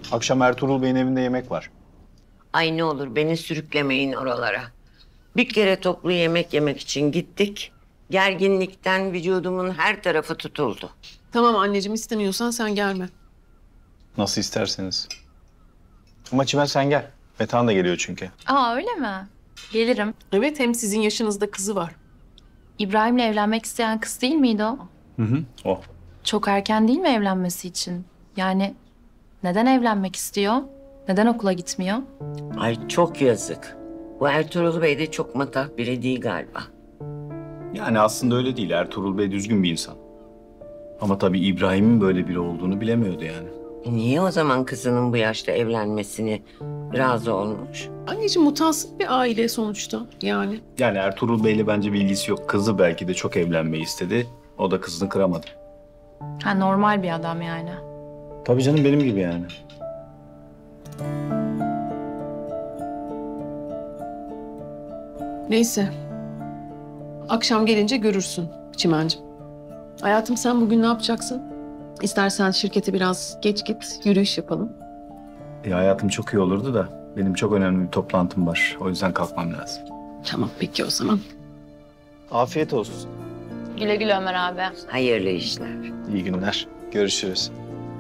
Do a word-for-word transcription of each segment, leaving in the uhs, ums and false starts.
Akşam Ertuğrul Bey'in evinde yemek var. Ay ne olur beni sürüklemeyin oralara. Bir kere toplu yemek yemek için gittik. Gerginlikten vücudumun her tarafı tutuldu. Tamam anneciğim, istemiyorsan sen gelme. Nasıl isterseniz. Ama Çimen sen gel. Metehan da geliyor çünkü. Aa öyle mi? Gelirim. Evet, hem sizin yaşınızda kızı var. İbrahim'le evlenmek isteyen kız değil miydi o? Hı hı. O. Çok erken değil mi evlenmesi için? Yani neden evlenmek istiyor? Neden okula gitmiyor? Ay çok yazık. Bu Ertuğrul Bey de çok matah biri değil galiba. Yani aslında öyle değil. Ertuğrul Bey düzgün bir insan. Ama tabii İbrahim'in böyle biri olduğunu bilemiyordu yani. E niye o zaman kızının bu yaşta evlenmesini razı olmuş? Anneciğim, mutasip bir aile sonuçta yani. Yani Ertuğrul Bey'le bence bir ilgisi yok. Kızı belki de çok evlenmeyi istedi. O da kızını kıramadı. Ha normal bir adam yani. Tabii canım, benim gibi yani. Neyse. Akşam gelince görürsün Çimen'cim. Hayatım, sen bugün ne yapacaksın? İstersen şirkete biraz geç git, yürüyüş yapalım. E, hayatım çok iyi olurdu da benim çok önemli bir toplantım var. O yüzden kalkmam lazım. Tamam, peki o zaman. Afiyet olsun. Güle güle Ömer abi. Hayırlı işler. İyi günler. Görüşürüz.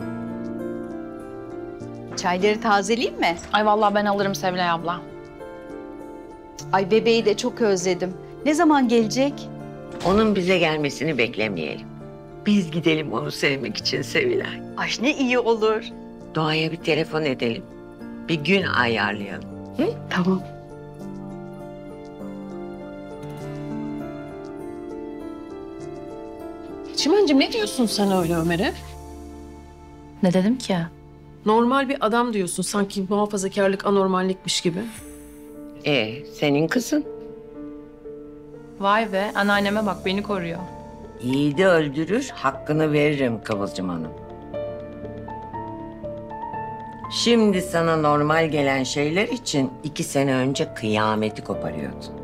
Çayları tazeleyeyim mi? Ay vallahi ben alırım Sevilay abla. Ay bebeği de çok özledim. Ne zaman gelecek? Onun bize gelmesini beklemeyelim. Biz gidelim onu sevmek için Sevilay. Ay ne iyi olur. Doğaya bir telefon edelim. Bir gün ayarlayalım. Tamam. Çimen'cim, ne diyorsun sen öyle Ömer'e? Ne dedim ki? Normal bir adam diyorsun, sanki muhafazakarlık anormallikmiş gibi. E senin kızın. Vay be anneanneme bak beni koruyor. Yiğidi öldürür, hakkını veririm Kıvılcım Hanım. Şimdi sana normal gelen şeyler için iki sene önce kıyameti koparıyordun.